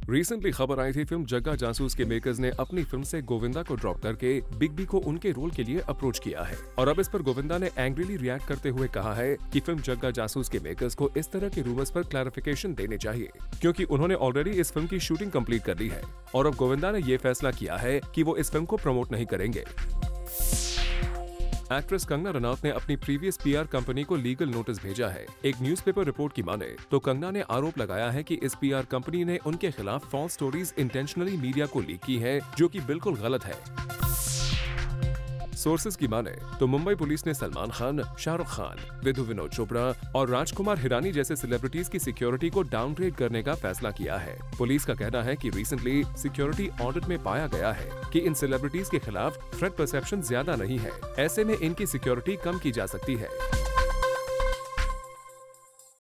Recently खबर आई थी film जग्गा जासूस के मेकर्स ने अपनी फिल्म से गोविंदा को ड्रॉप करके बिग बी को उनके रोल के लिए अप्रोच किया है और अब इस पर गोविंदा ने एंग्रीली रिएक्ट करते हुए कहा है कि फिल्म जग्गा जासूस के मेकर्स को इस तरह के रूमर्स पर क्लैरिफिकेशन देने चाहिए क्योंकि उन्होंने ऑलरेडी इस फिल्म की शूटिंग कंप्लीट कर ली है और अब गोविंदा ने ये फैसला किया है कि वो इस फिल्म को प्रमोट नहीं करेंगे। एक्ट्रेस कंगना रनौत ने अपनी प्रीवियस पीआर कंपनी को लीगल नोटिस भेजा है। एक न्यूज़पेपर रिपोर्ट की माने तो कंगना ने आरोप लगाया है कि इस पीआर कंपनी ने उनके खिलाफ फॉल्स स्टोरीज इंटेंशनली मीडिया को लीक की है, जो कि बिल्कुल गलत है। सोर्सेज की माने तो मुंबई पुलिस ने सलमान खान, शाहरुख खान, विधु विनोद चोपड़ा और राजकुमार हिरानी जैसे सेलिब्रिटीज की सिक्योरिटी को डाउनग्रेड करने का फैसला किया है। पुलिस का कहना है कि रिसेंटली सिक्योरिटी ऑडिट में पाया गया है कि इन सेलिब्रिटीज के खिलाफ थ्रेट परसेप्शन ज्यादा नहीं है, ऐसे में इनकी सिक्योरिटी कम की जा सकती है।